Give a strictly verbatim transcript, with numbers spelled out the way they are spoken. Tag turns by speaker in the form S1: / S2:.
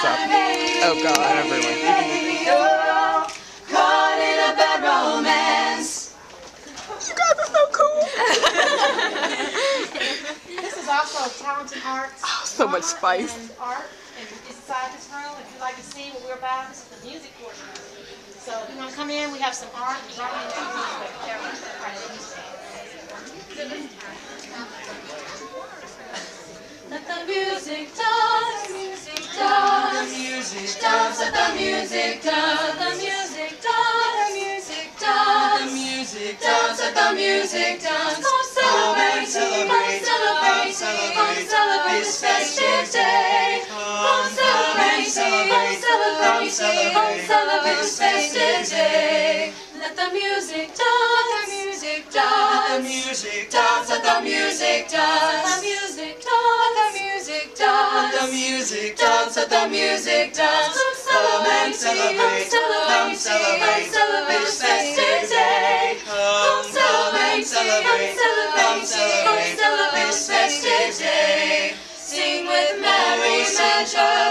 S1: up. Oh God, everyone.
S2: Girl, caught in a bad romance.
S1: You guys are so cool.
S3: This is also Talented Arts.
S1: Oh, so much spice.
S3: And art, and inside this room, if you'd like to see what we're about, this is the music portion. So if you want to come in, we have some art and drawing and
S2: Let the music dance, music dance, the music dance, let the music dance, the music dance, the music dance, the music dance, let the music dance. Come celebrate, come celebrate, come celebrate this festive day. Come celebrate, come celebrate, come celebrate this festive day. Let the music dance, the music dance, the music dance, let the music dance, the music dance, the music dance, the music dance, let the music dance. Come celebrate, come celebrate, come celebrate this festive day. Come celebrate, come celebrate, come celebrate this festive day. Sing with merry measure.